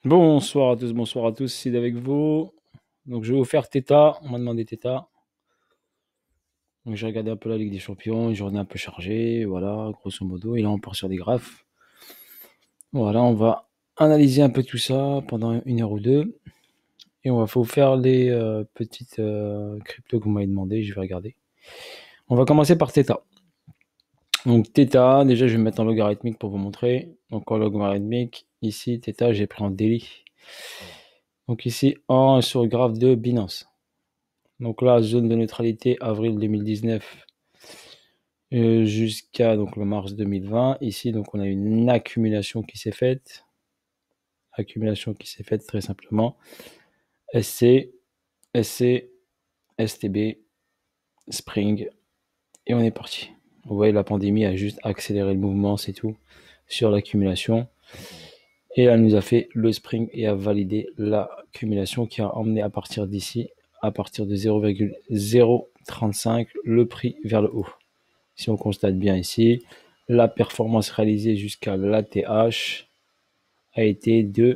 Bonsoir à tous, c'est avec vous. Donc je vais vous faire Theta, on m'a demandé Theta. Donc j'ai regardé un peu la Ligue des Champions, une journée un peu chargée, voilà, grosso modo. Et là on part sur des graphes. Voilà, on va analyser un peu tout ça pendant une heure ou deux. Et on va vous faire les petites cryptos que vous m'avez demandé, je vais regarder. On va commencer par Theta. Donc Theta, déjà je vais mettre en logarithmique pour vous montrer. Donc en logarithmique, ici Theta j'ai pris en daily. Donc ici sur le graphe de Binance. Donc là, zone de neutralité avril 2019 jusqu'à donc le mars 2020. Ici, donc on a une accumulation qui s'est faite. Accumulation qui s'est faite très simplement. SC, SC, STB, Spring. Et on est parti. Vous voyez, la pandémie a juste accéléré le mouvement, c'est tout, sur l'accumulation. Et elle nous a fait le Spring et a validé l'accumulation qui a emmené à partir d'ici, à partir de 0,035, le prix vers le haut. Si on constate bien ici, la performance réalisée jusqu'à l'ATH a été de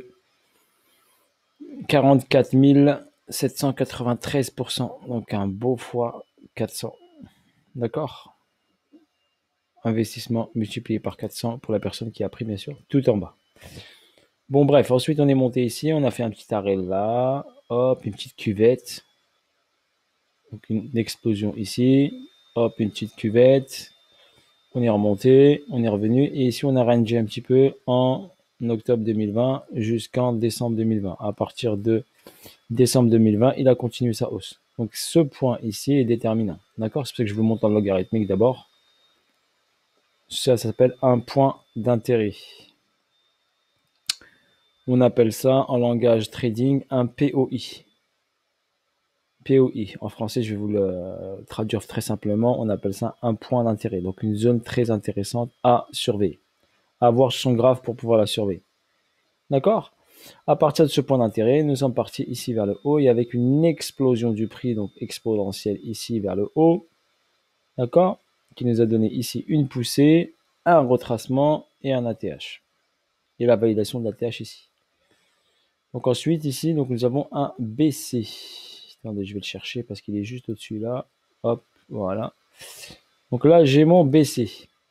44 793%. Donc un beau fois 400. D'accord. Investissement multiplié par 400 pour la personne qui a pris, bien sûr, tout en bas. Bon, bref, ensuite on est monté ici, on a fait un petit arrêt là, hop, une petite cuvette. Donc une explosion ici, hop, une petite cuvette. On est remonté, on est revenu, et ici on a rangé un petit peu en octobre 2020 jusqu'en décembre 2020. À partir de décembre 2020, il a continué sa hausse. Donc ce point ici est déterminant. D'accord? C'est pour ça que je vous montre en logarithmique d'abord. Ça s'appelle un point d'intérêt. On appelle ça en langage trading un POI. POI. En français, je vais vous le traduire très simplement. On appelle ça un point d'intérêt. Donc une zone très intéressante à surveiller. À voir son graphe pour pouvoir la surveiller. D'accord? À partir de ce point d'intérêt, nous sommes partis ici vers le haut et avec une explosion du prix, donc exponentielle ici vers le haut, d'accord? Qui nous a donné ici une poussée, un retracement et un ATH. Et la validation de l'ATH ici. Donc ensuite ici, donc nous avons un BC. Attendez, je vais le chercher parce qu'il est juste au-dessus là. Hop, voilà. Donc là, j'ai mon BC.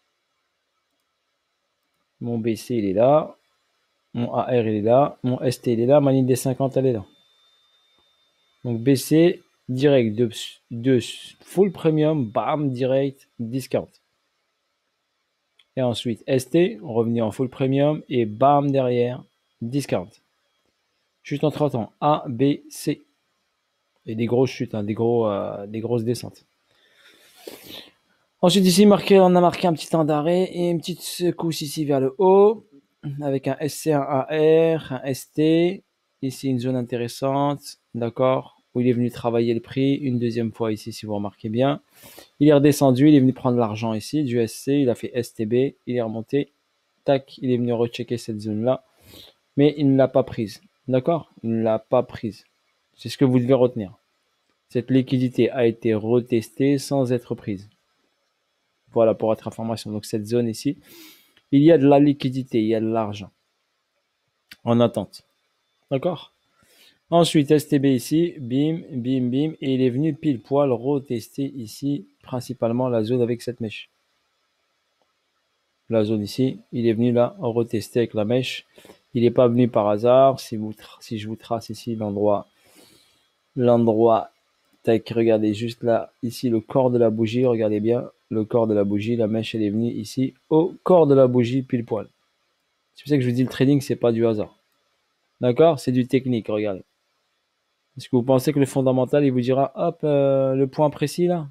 Mon BC, il est là. Mon AR, il est là. Mon ST, il est là. Ma ligne des 50, elle est là. Donc BC, direct de full premium, bam, direct, discount. Et ensuite ST, on revenait en full premium et bam, derrière, discount. Juste en 30 ans, A, B, C. Et des grosses chutes, hein, des grosses descentes. Ensuite ici, on a marqué un petit temps d'arrêt et une petite secousse ici vers le haut, avec un SC, un AR, un ST. Ici, une zone intéressante, d'accord, où il est venu travailler le prix une deuxième fois ici, si vous remarquez bien. Il est redescendu, il est venu prendre l'argent ici, du SC, il a fait STB, il est remonté, tac, il est venu rechecker cette zone-là, mais il ne l'a pas prise, d'accord? Il ne l'a pas prise. C'est ce que vous devez retenir. Cette liquidité a été retestée sans être prise. Voilà pour votre information. Donc cette zone ici, il y a de la liquidité, il y a de l'argent en attente. D'accord? Ensuite, STB ici, bim, bim, bim, et il est venu pile poil retester ici, principalement la zone avec cette mèche. La zone ici, il est venu là retester avec la mèche. Il n'est pas venu par hasard. Si je vous trace ici l'endroit, tac, regardez juste là, ici le corps de la bougie, regardez bien, le corps de la bougie, la mèche elle est venue ici au corps de la bougie pile poil. C'est pour ça que je vous dis le trading c'est pas du hasard. D'accord? C'est du technique, regardez. Est-ce que vous pensez que le fondamental il vous dira hop le point précis là,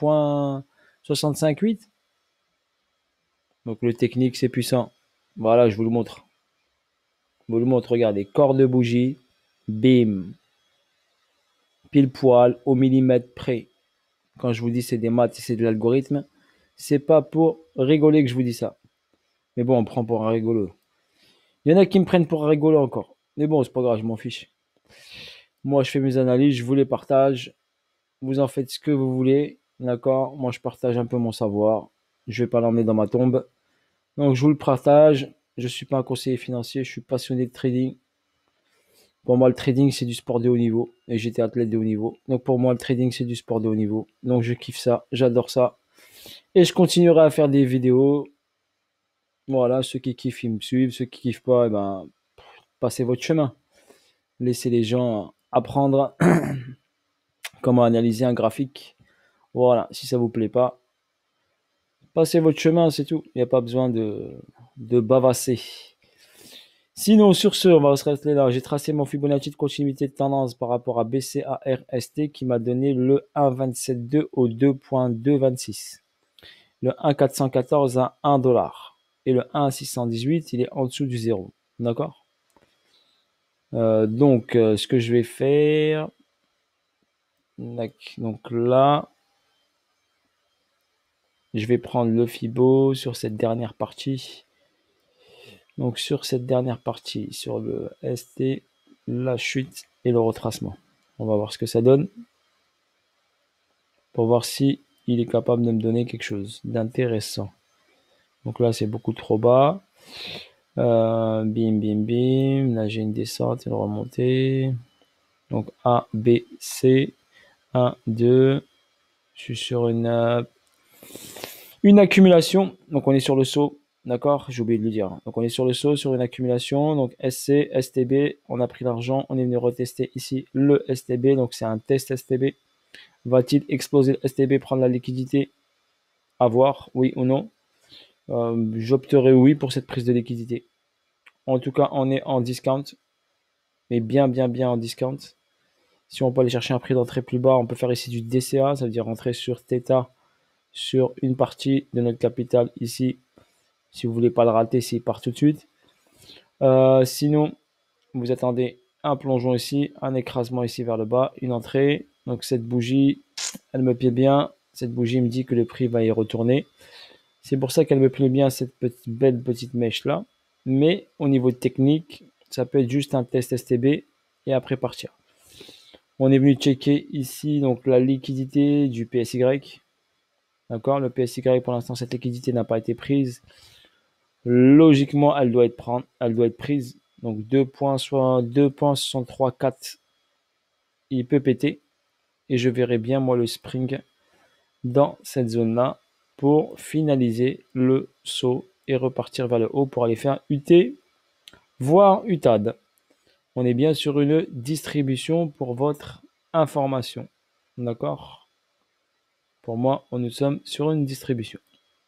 3,658? Donc le technique c'est puissant. Voilà, je vous le montre. Je vous le montre, regardez, corps de bougie, bim, pile poil, au millimètre près. Quand je vous dis c'est des maths et c'est de l'algorithme, c'est pas pour rigoler que je vous dis ça. Mais bon, on prend pour un rigolo. Il y en a qui me prennent pour un rigolo encore. Mais bon, c'est pas grave, je m'en fiche. Moi, je fais mes analyses, je vous les partage. Vous en faites ce que vous voulez. D'accord? Moi, je partage un peu mon savoir. Je vais pas l'emmener dans ma tombe. Donc, je vous le partage. Je suis pas un conseiller financier, je suis passionné de trading. Pour moi, le trading, c'est du sport de haut niveau. Et j'étais athlète de haut niveau. Donc pour moi, le trading, c'est du sport de haut niveau. Donc je kiffe ça, j'adore ça. Et je continuerai à faire des vidéos. Voilà, ceux qui kiffent, ils me suivent. Ceux qui kiffent pas, eh ben, passez votre chemin. Laissez les gens apprendre comment analyser un graphique. Voilà, si ça vous plaît pas, passez votre chemin, c'est tout. Il n'y a pas besoin de bavasser. Sinon, sur ce, on va se rester là. J'ai tracé mon Fibonacci de continuité de tendance par rapport à BCARST qui m'a donné le 1,272 au 2,226. Le 1,414 à 1 dollar. Et le 1,618, il est en dessous du zéro. D'accord? Donc, ce que je vais faire, donc là, je vais prendre le Fibo sur cette dernière partie. Donc, sur cette dernière partie, sur le ST, la chute et le retracement. On va voir ce que ça donne pour voir si il est capable de me donner quelque chose d'intéressant. Donc là, c'est beaucoup trop bas. Bim, bim, bim. Là, j'ai une descente, une remontée. Donc A, B, C. 1, 2. Je suis sur une accumulation. Donc on est sur le saut. D'accord? J'ai oublié de le dire. Donc on est sur le saut, sur une accumulation. Donc SC, STB. On a pris l'argent. On est venu retester ici le STB. Donc c'est un test STB. Va-t-il exploser le STB, prendre la liquidité? À voir, oui ou non. J'opterai oui pour cette prise de liquidité. En tout cas, on est en discount. Mais bien en discount. Si on peut aller chercher un prix d'entrée plus bas, on peut faire ici du DCA. Ça veut dire rentrer sur Theta sur une partie de notre capital ici. Si vous voulez pas le rater, s'il part tout de suite. Sinon, vous attendez un plongeon ici, un écrasement ici vers le bas, une entrée. Donc cette bougie, elle me plaît bien. Cette bougie me dit que le prix va y retourner. C'est pour ça qu'elle me plaît bien, cette belle petite mèche là. Mais au niveau technique, ça peut être juste un test STB et après partir. On est venu checker ici donc la liquidité du PSY. D'accord? Le PSY, pour l'instant, cette liquidité n'a pas été prise. Logiquement, elle doit être prise. Donc 2.634, il peut péter. Et je verrai bien, moi, le spring dans cette zone-là pour finaliser le saut et repartir vers le haut pour aller faire UT, voire UTAD. On est bien sur une distribution pour votre information. D'accord? Pour moi, nous sommes sur une distribution.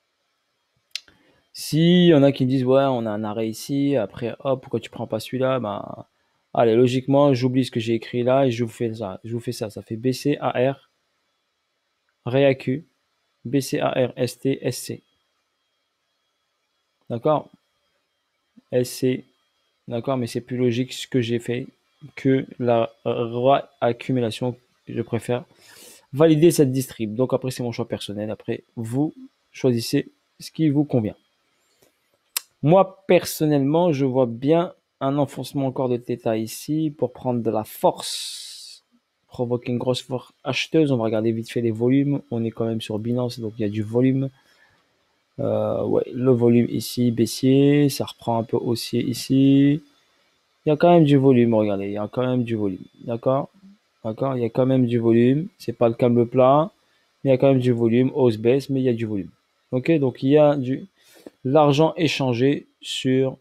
Si y en a qui me disent ouais, on a un arrêt ici, après hop, pourquoi tu prends pas celui-là? Ben allez, logiquement, j'oublie ce que j'ai écrit là et je vous fais ça. Ça fait BCAR, REAQ, BCAR, ST, SC. D'accord? SC. D'accord, mais c'est plus logique ce que j'ai fait que la réaccumulation. Je préfère valider cette distrib. Donc après, c'est mon choix personnel. Après, vous choisissez ce qui vous convient. Moi, personnellement, je vois bien un enfoncement encore de Theta ici pour prendre de la force, provoquer une grosse force acheteuse. On va regarder vite fait les volumes. On est quand même sur Binance, donc il y a du volume. Ouais, le volume ici, baissier. Ça reprend un peu haussier ici. Il y a quand même du volume, regardez. Il y a quand même du volume. D'accord? D'accord? Il y a quand même du volume. C'est pas le calme plat. Mais il y a quand même du volume. Hausse, baisse, mais il y a du volume. Ok? Donc il y a l'argent échangé sur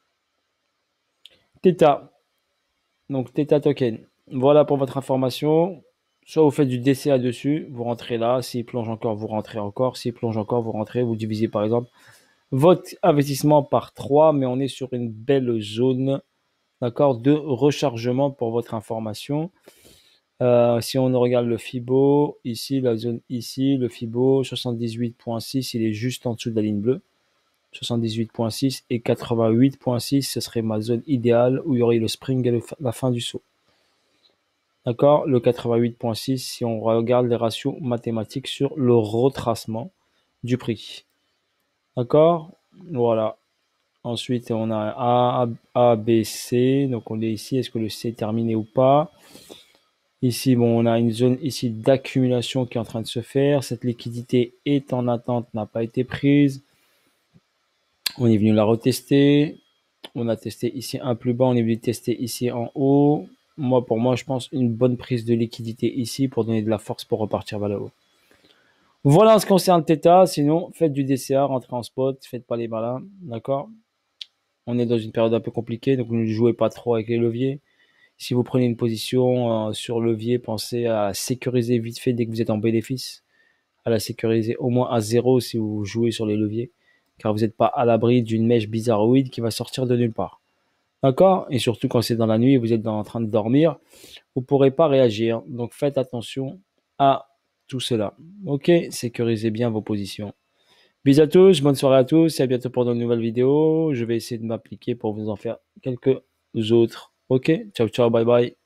Theta. Donc Theta Token. Voilà pour votre information. Soit vous faites du DCA dessus, vous rentrez là. S'il plonge encore, vous rentrez encore. S'il plonge encore, vous rentrez. Vous divisez par exemple votre investissement par 3, mais on est sur une belle zone, d'accord, de rechargement pour votre information. Si on regarde le Fibo, ici, la zone ici, le Fibo 78.6, il est juste en dessous de la ligne bleue. 78.6 et 88.6, ce serait ma zone idéale où il y aurait le spring et la fin du saut. D'accord? Le 88.6, si on regarde les ratios mathématiques sur le retracement du prix. D'accord? Voilà. Ensuite, on a A, B, C. Donc, on est ici. Est-ce que le C est terminé ou pas? Ici, bon, on a une zone ici d'accumulation qui est en train de se faire. Cette liquidité est en attente, n'a pas été prise. On est venu la retester. On a testé ici un plus bas, on est venu tester ici en haut. Moi, pour moi, je pense une bonne prise de liquidité ici pour donner de la force pour repartir vers le haut. Voilà en ce qui concerne Theta. Sinon, faites du DCA, rentrez en spot, faites pas les malins, d'accord? On est dans une période un peu compliquée, donc ne jouez pas trop avec les leviers. Si vous prenez une position sur levier, pensez à sécuriser vite fait dès que vous êtes en bénéfice, à la sécuriser au moins à zéro si vous jouez sur les leviers, car vous n'êtes pas à l'abri d'une mèche bizarroïde qui va sortir de nulle part. D'accord? Et surtout quand c'est dans la nuit et vous êtes en train de dormir, vous ne pourrez pas réagir. Donc faites attention à tout cela. Ok? Sécurisez bien vos positions. Bisous à tous, bonne soirée à tous et à bientôt pour de nouvelles vidéos. Je vais essayer de m'appliquer pour vous en faire quelques autres. Ok? Ciao, ciao, bye bye.